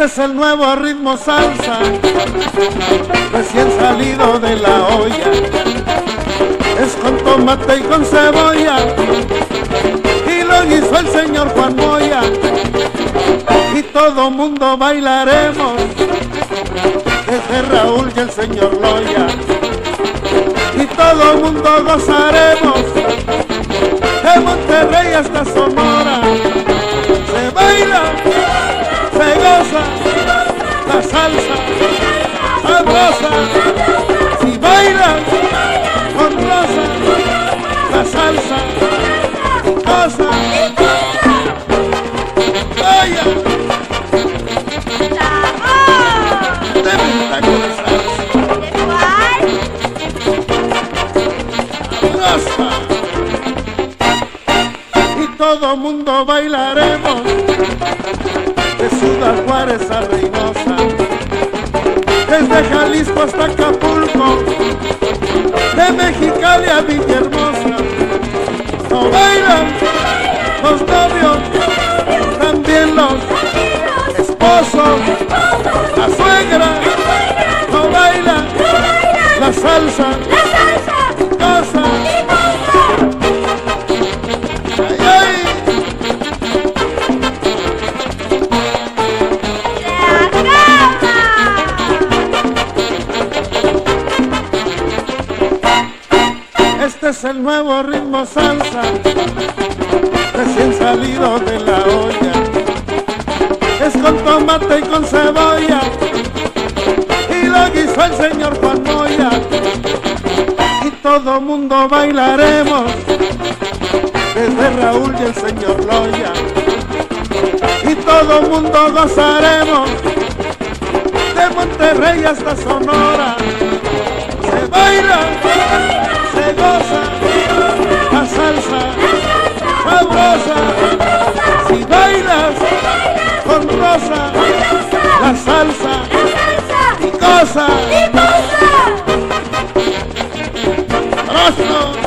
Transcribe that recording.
Este es el nuevo ritmo salsa, recién salido de la olla. Es con tomate y con cebolla, y lo hizo el señor Juan Moya. Y todo mundo bailaremos, desde Raúl y el señor Loya. Y todo mundo gozaremos, de Monterrey hasta Sonora. Se baila, se goza, la salsa sabrosa. Si bailas con rosa, la salsa goza. Vaya, deme un taco de salsa. Sabrosa. Y todo mundo bailaremos, de Ciudad Juárez a Reynosa, desde Jalisco hasta Acapulco, de Mexicali a Villahermosa. No bailan los novios, también los esposos, la suegra. No bailan la salsa, goza. Ay, ay. Este es el nuevo ritmo salsa, recién salido de la olla. Es con tomate y con cebolla, y lo guisó el señor Juan Moya. Y todo mundo bailaremos, desde Raúl y el señor Loya. Y todo mundo gozaremos, de Monterrey hasta Sonora. Se baila, se goza, la salsa sabrosa. Si bailas con rosa, la salsa y goza. ¡Sabroso!